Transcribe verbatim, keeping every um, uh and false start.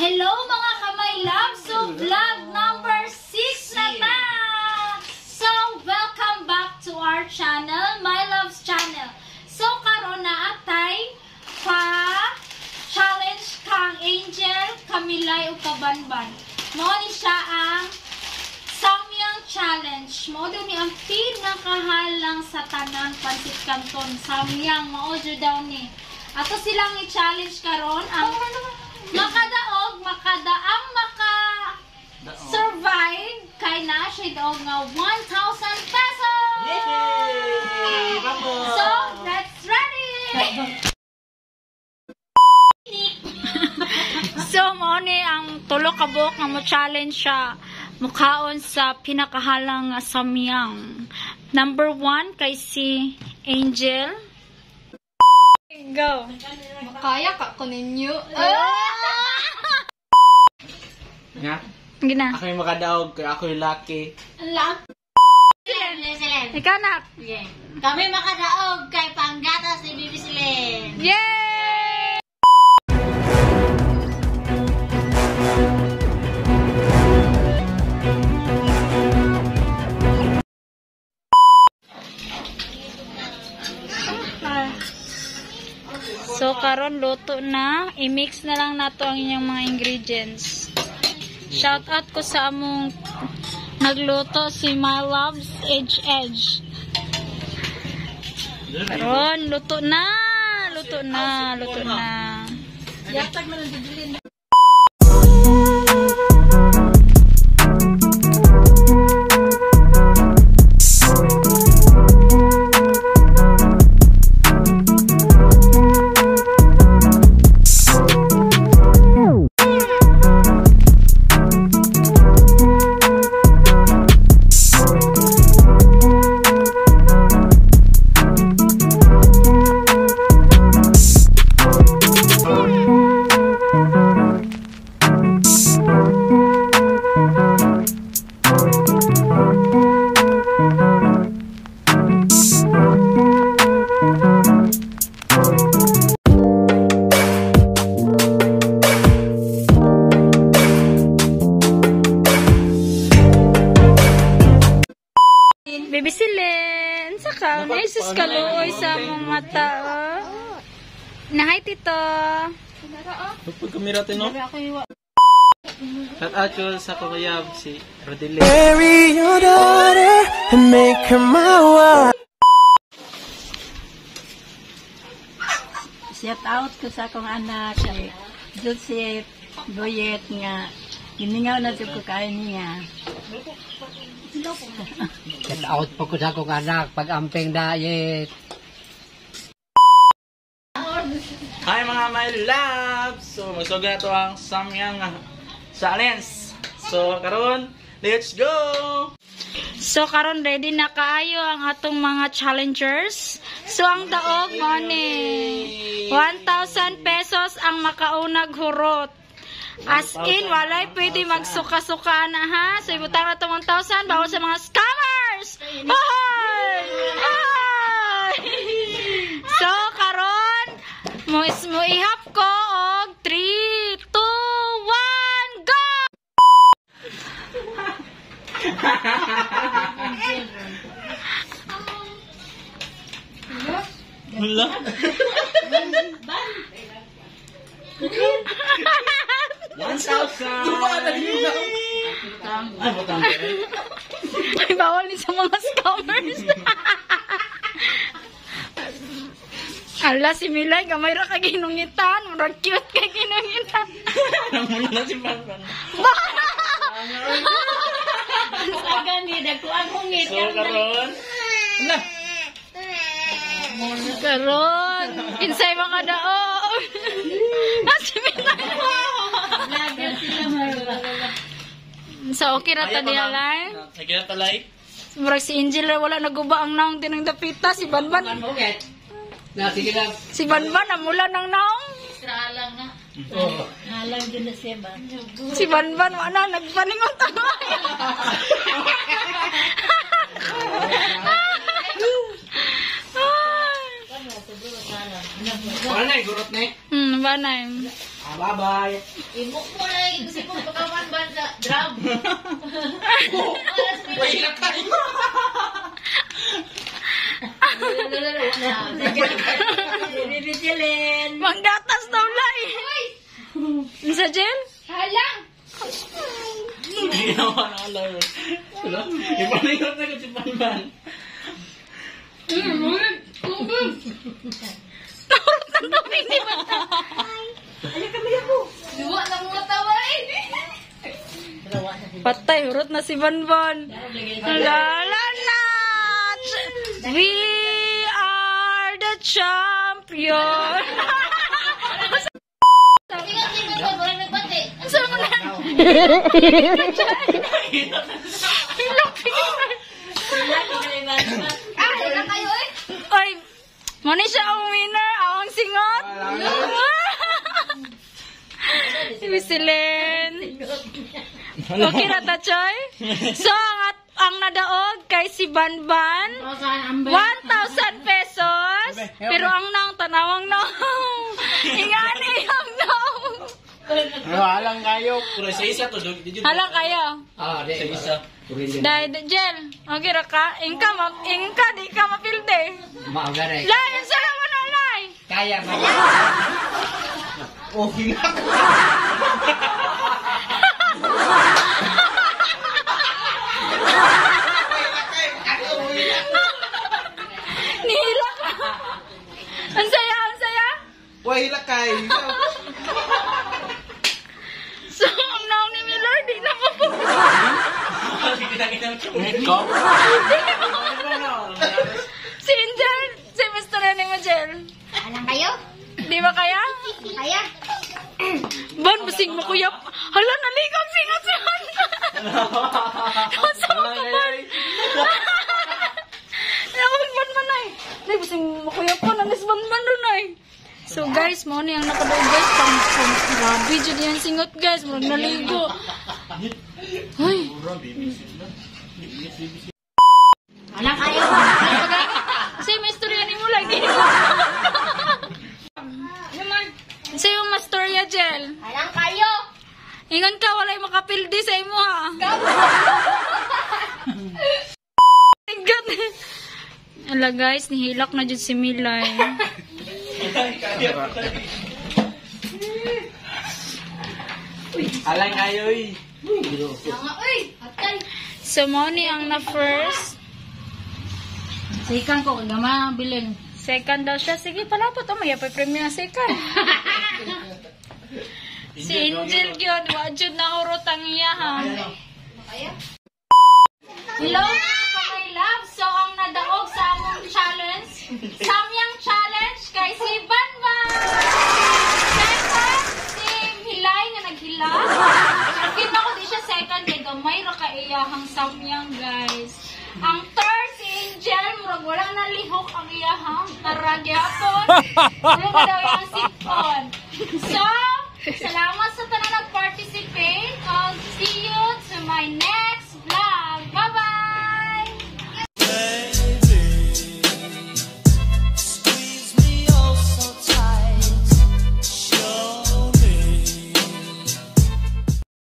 Hello mga kamay love! So vlog number six na ta! So welcome back to our channel, My Love's Channel. So karon na atay pa challenge kang Angel, Kamilay ug Kabanban. Mao ni siya ang Samyang Challenge. Mao daw ni ang pinakahalang sa tanan Pansit Canton. Samyang mao jud daw ni. Ato silang i-challenge karon ang makadaog, makada ang maka survive kay na siya daog nga one thousand pesos. Yay! So, let's ready. So, mo ni ang tulo ka buok nga mo challenge siya mukhaon sa pinakahalang nga samyang. Number one kay si Angel. Go. Kaya ka ko ninyo. Nga? Gina. Ako yung makadaog, kaya ako yung lucky. Lang. Silen, silen. Ikaw na. Okay. Kami makadaog kay panggatas ni Bibi Silen. Yay! So, karon luto na. I-mix na lang nato ang inyong mga ingredients. Shout out ko sa among nagluto si My Love's Edge Edge. Karon, luto na. Luto na. Luto na. Yatag na lang dibilin. Bibi Silen, saka naisus kaluoy sa mong mata. Oh. Nahay tito. Pagpag kamera tayo, no? Shout out ko sa kakayab, si Rodile. Marry your daughter and make her my wife. Shout out ko sa akong anak, si Joseph Boyet nga giningaw na jud ko kay niya. Shout out po ko sa akong anak, pag-amping diet. Hi mga my loves! So, magsuga na ito ang Samyang Challenge. So, karon, let's go! So, karon ready na kaayo ang atong mga challengers. So, ang daog mo ni one thousand pesos ang makaunag hurot. As in, walay pwede magsuka-suka na ha. So, ibutang na ito one thousand bawal sa mga scammers! Hoy! Hoy! So, karon, mo, mo ihap ko og three, two, one, go! Wala. one thousand! Ay, butang. Ay, bawal ni sa mga scammers. Ala, si Milay, gamay ra ka ginungitan. Murag cute ka ginungitan. Namun na si Banban. Aga ni dagkuan hungit. So, karon. Wala. Karon, insay mga daog. Ah, si Milay. Vlogger sila mga. So, okay ra ta diha lang. Sige na talay. Murag si Angel wala naguba ang naong tinang dapita. Si Banban. Na, sige lang. Si Banban namula ng naong. Alang nga. Oh. Alang din na siya ba? Si Banban wala nagpaningon tayo. Ano, siguro sana. Wala na, gurot na eh. Hmm, banay. Ah, bye-bye. Ibok mo na yung kasi mo pagkaman ba na drum. Wait lang tayo. Bibisilin. Manggatas daw lay. Sa gel? Halang. Hindi naman ang alam. Wala. Ipalingot na ko si Banban. Naurot ng tubig ni Bata. Duwa na mga tawa eh. Patay, urot na si Banban. Lala na! We are the champion! Tingnan-tingnan ko, wala nagbati. Saan mo na? Ah, wala kayo eh. Ay, mani siya ang winner, ang singot. Bisilin. Okay na ta, Choy? So, ang, at, ang nadaog kay si Banban, one thousand pesos. Pero ang nang tanawang nang. Ingani ang nang. Halang kayo. Pero isa-isa to. Halang kayo. Ah, di. Isa-isa. Dahil, Jel, okay ra ka? Ingka, ma ingka, di ka mapilde. Maagare. Lay, ang sarap mo na, Lay. Kaya ba? Okay na. Nihila ka. Ang saya, ang saya. Wahila kayo. So, ang naong ni Miller, di na po po. Si Angel, si mister ni mo, Jel. Alam kayo? Di ba kaya? Kaya? Ban, basing mo kuya. Hala, naligaw, singat si Handa. Kasama ka, Ban. Nakawin, Ban, man, ay. Ay, basing mo kuya ko, nanis Ban, man, rin, ay. So, guys, mo ni ang nakadaw, guys. Pang, pang, grabe, dyan yan singot, guys. Marag naligo. Ay. Alam kayo? Kasi may istorya ni mo lagi. Sa yung mastorya, Jel. Alam kayo? Ingon ka, walay makapildi sa imo, ha? My God. Ala, guys, nihilak na dyan si Milay. Halang kayo eh. Mga, uy! Atay! So, mo ni ang na first. Sikan ko, gama bilin. Second daw siya. Sige, palapot. Oh, may apay premium na second. Si Angel gyud, wajud na urot ang iya, ha? Hello, mga my love. So, ang nadaog sa among challenge, Samyang Challenge kay si Banban. Second, si Hilay nga naghila. Kita ko di siya second, kay gamay ra ka iyahang Samyang, guys. Ang third, si Angel, murag wala na lihok ang iyahang taragyapon. Wala na daw yung sipon. So, salamat sa